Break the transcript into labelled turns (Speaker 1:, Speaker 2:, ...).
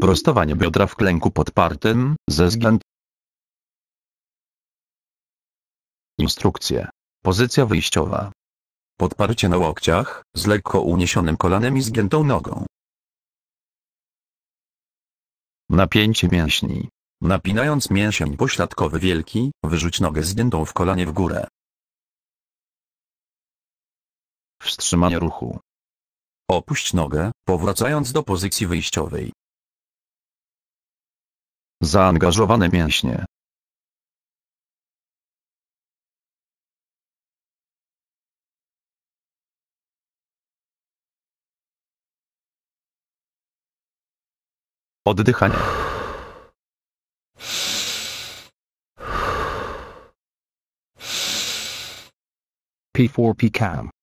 Speaker 1: Prostowanie biodra w klęku podpartym, ze zgiętą. Instrukcje. Pozycja wyjściowa. Podparcie na łokciach, z lekko uniesionym kolanem i zgiętą nogą. Napięcie mięśni. Napinając mięsień pośladkowy wielki, wyrzuć nogę zgiętą w kolanie w górę. Wstrzymanie ruchu. Opuść nogę, powracając do pozycji wyjściowej. Zaangażowane mięśnie. Oddychanie.
Speaker 2: P4P cam.